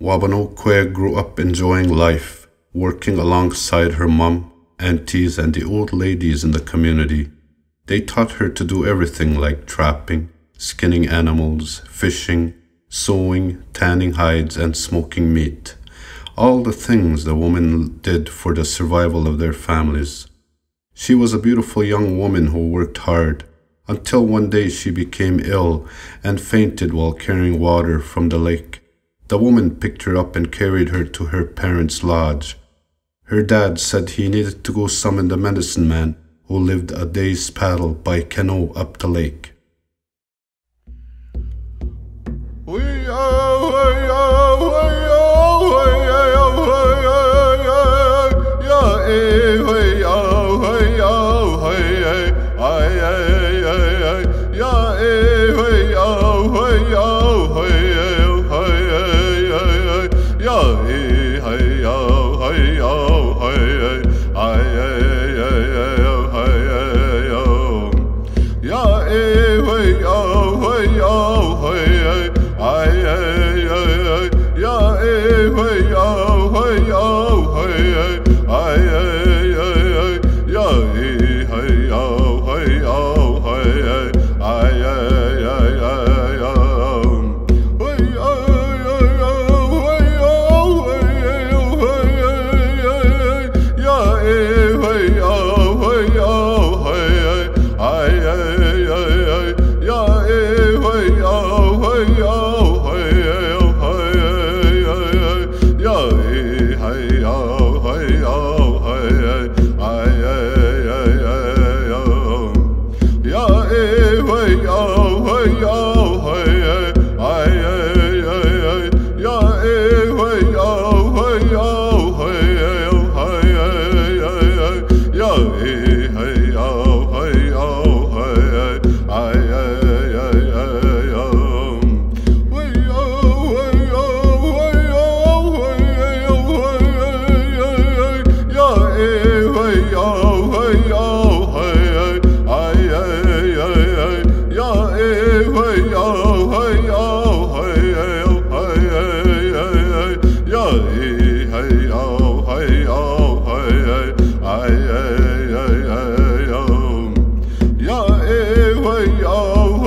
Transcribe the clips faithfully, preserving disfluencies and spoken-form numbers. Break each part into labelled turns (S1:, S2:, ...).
S1: Wabanokwe grew up enjoying life, working alongside her mom, aunties, and the old ladies in the community. They taught her to do everything like trapping, skinning animals, fishing, sewing, tanning hides, and smoking meat. All the things the women did for the survival of their families. She was a beautiful young woman who worked hard, until one day she became ill and fainted while carrying water from the lake. The woman picked her up and carried her to her parents' lodge. Her dad said he needed to go summon the medicine man who lived a day's paddle by canoe up the lake.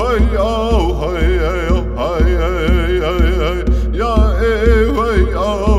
S2: Oh